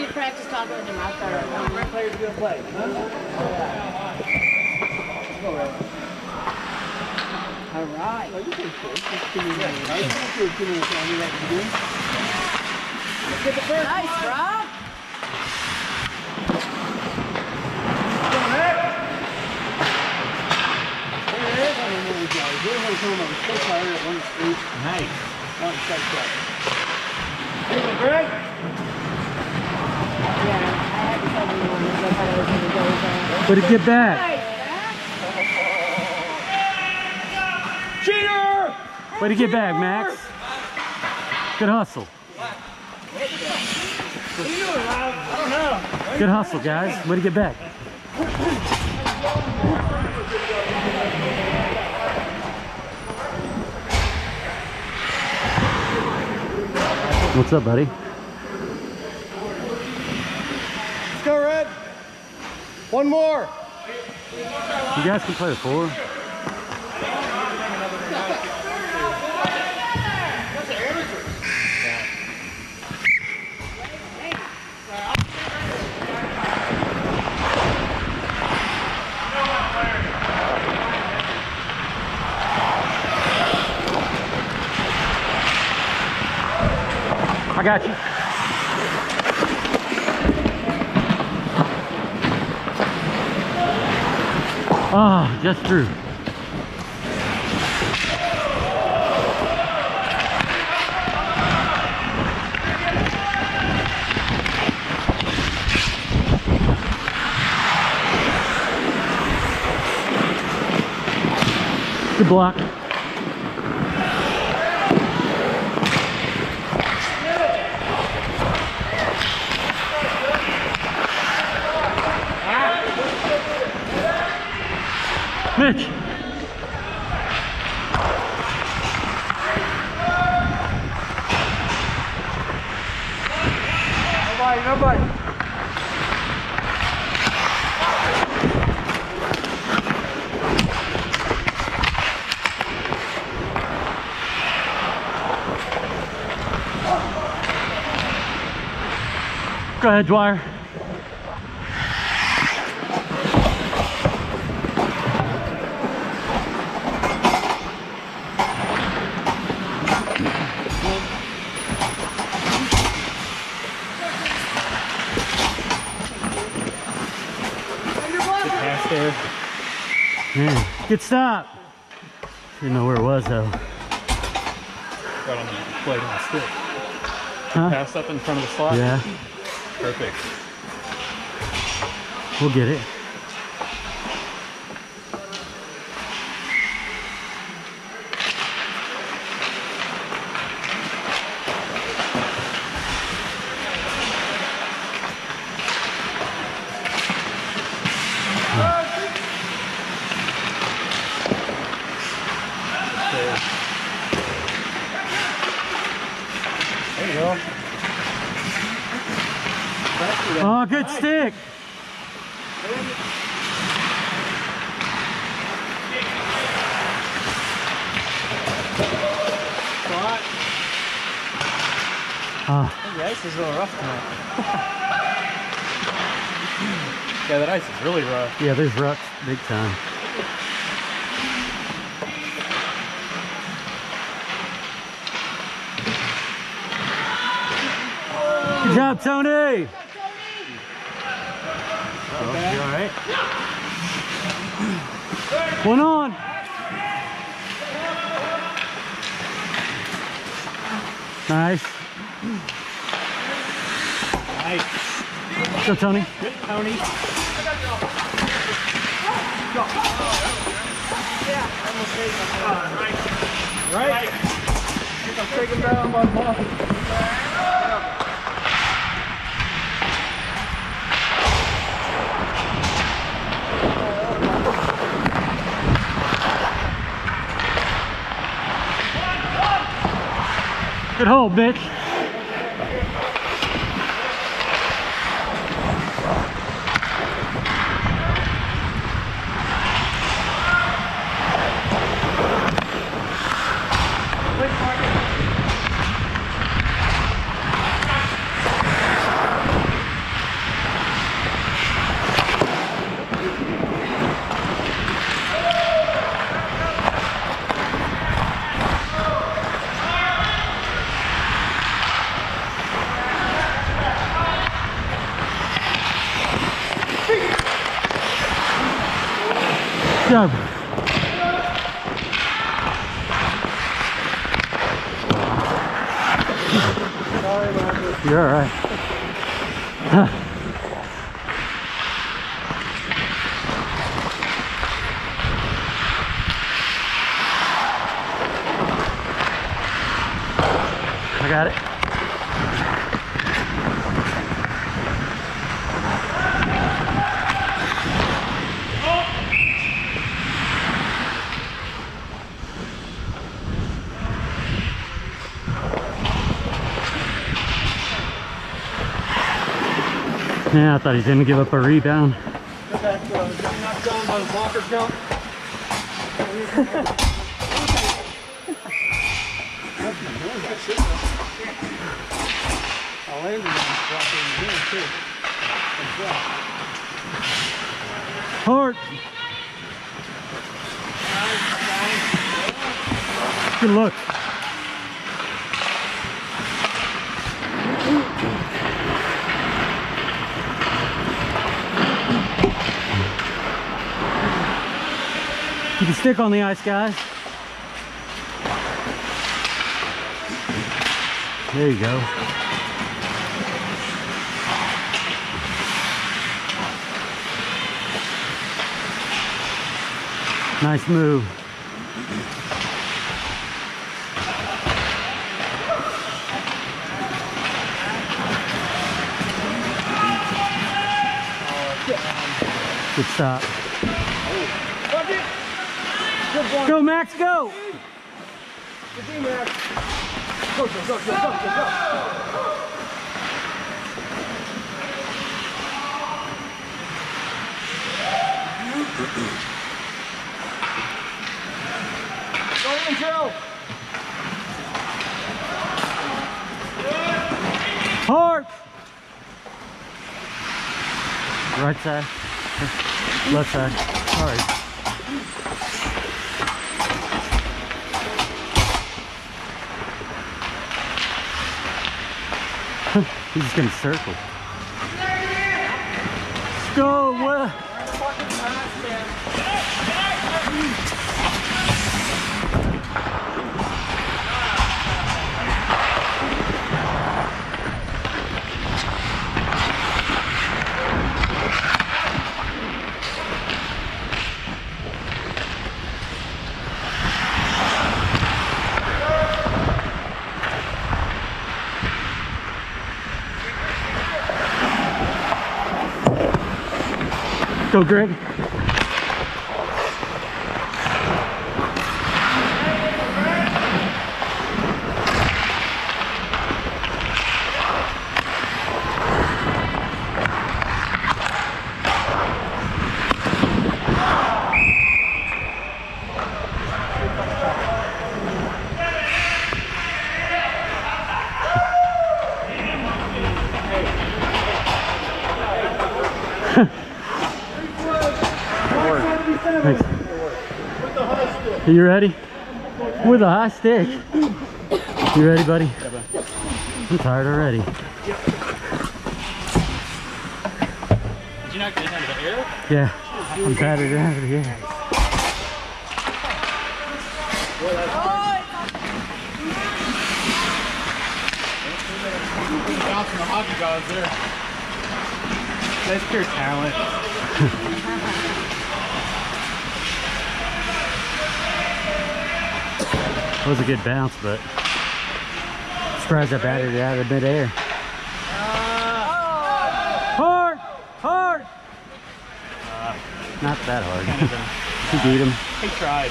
you practice talking with him out there. Red player's gonna play. Huh? Go, Red. All right. Oh, you can play. Just give me that. Right? Don't do it 2 minutes on you like you do. Get the first. Nice, Rob. Come on, Ed. Hey, Ed. I don't know what guy. He's really coming on the stick fire at 1 street. Nice. Not in sight shot. Hey, Greg. Way to get back. Cheater! Way to get back, Max. Good hustle. What are you doing, Rob? I don't know. Good hustle, guys. Way to get back. What's up, buddy? Let's go, Red. One more. You guys can play the 4. I got you. Ah, oh, just through. Good block. Mitch. Nobody. Go ahead, Dwyer. Man, good stop. Didn't know where it was though. Right on the blade on the stick. Huh? Pass up in front of the slot. Yeah. Perfect. We'll get it. There you go. Oh, good stick. The ice is a little rough tonight. Yeah, that ice is really rough. Yeah, there's ruts big time. Good job, Tony. Oh, you all right? One on. Nice. Nice. Go, Tony. Good, Tony. Right. I'm taking down my ball. Good hold, Mitch. Go. Sorry about this. You're all right. I got it. Yeah, I thought he didn't give up a rebound. That's not done by the blocker jump. I landed on the blocker in here too. Hard. Good look. Keep the stick on the ice, guys. There you go. Nice move. Good stop. Go, Max, go! Good Max. Go, go, go, go, go, go, go. Go in, Joe. Hard! Right side. Left side. All right. He's just gonna circle. Let's go, Will. Go, Greg. Thanks. Are you ready? With a high stick. You ready, buddy? I'm tired already. Did you not get it out of the air? Yeah, I'm battered out of the air. Bouncing the hockey gods there. That's pure talent. It was a good bounce, but surprised I battered it out of midair. Hard! Hard! Not that hard. He beat him. He tried.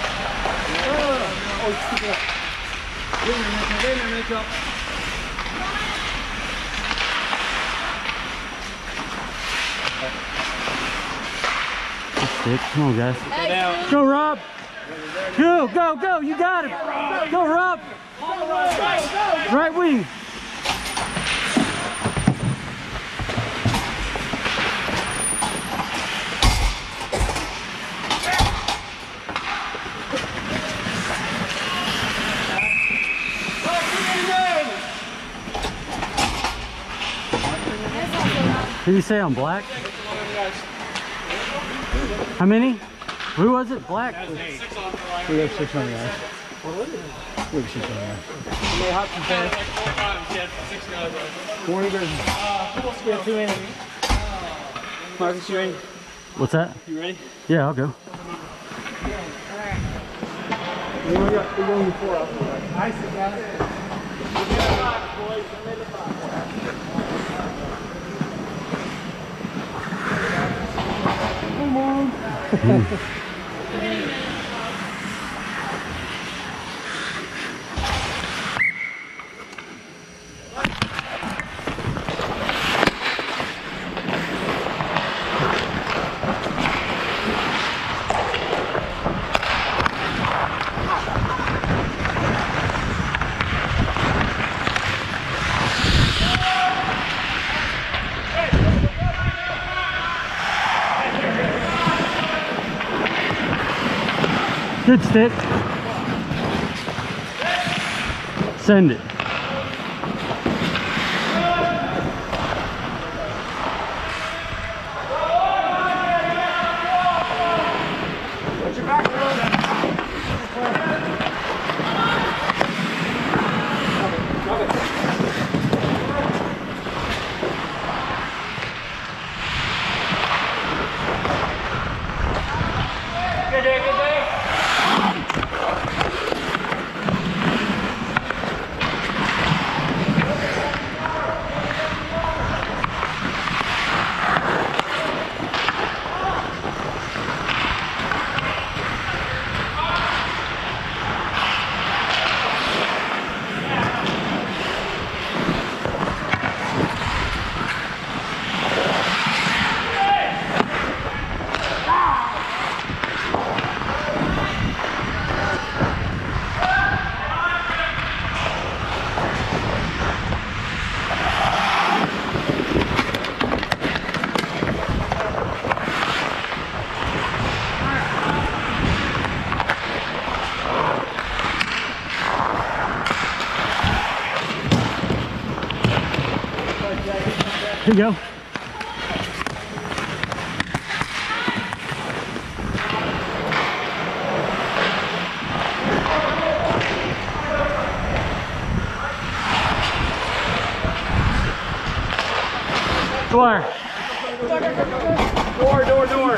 Stick. Come on, guys. Go down. Go, Rob! Go, go, go! You got him! Go, Rob! Right wing! Did you say I'm black? How many? Who was it? Black? That's me. 6 on for like. We have 6 on the ice. We have 6 on the ice. Somebody hopped some fast. Like 4 times, he had 6 guys. 40 goes. Yeah, 2 in. Marcus, you ready? What's that? You ready? Yeah, I'll go. We only got 4 out there. Ice it, guys. Come on. Good stick. Send it. Good day, good day. Here you go. Dwyer. Door.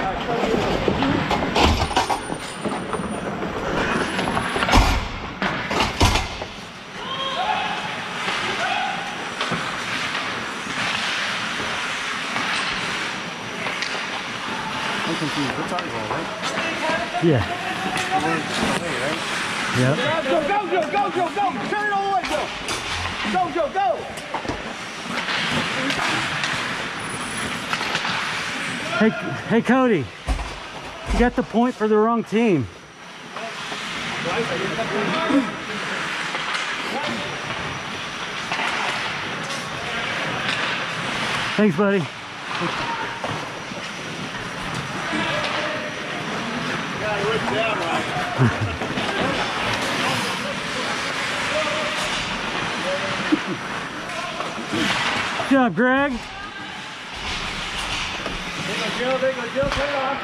I'm confused. What's our goal, right? Yeah. Away, right? Yep. Go, Joe, go! Turn it all the way, Joe! Go, Joe, go! Hey Cody. You got the point for the wrong team. Thanks, buddy. Good job, Greg. There you go, Jill, turn it off.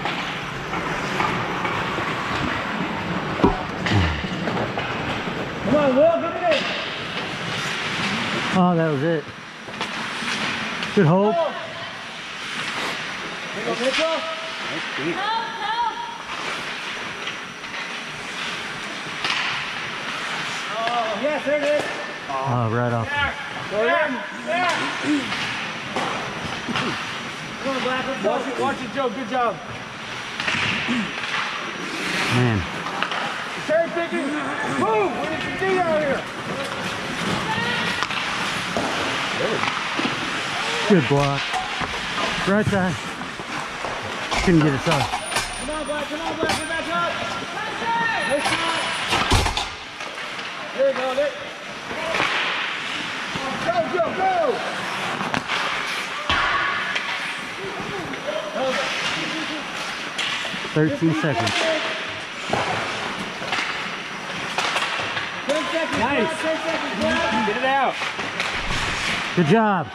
Come on, Will, get it in. Oh, that was it. Good hold. There you go, Mitchell. Oh, yes, there it is. Oh, right off. Go ahead. Come on, Black, let's go. Watch it, Joe. Good job. Man. Cherry picking. Boom! We need some D out here. Good block. Right side. Couldn't get it off. Come on, Black, get back up. Nice shot. There you go, there. Go, Joe, go! 13 seconds. 10 seconds. Nice. 10 seconds, Black. Get it out. Good job.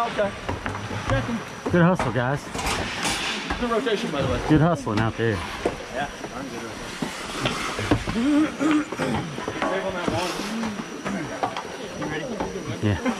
Yeah, okay. Check him. Good hustle, guys. Good rotation, by the way. Good hustling out there. Yeah, I'm good rotation. Save on that one. You ready? Yeah.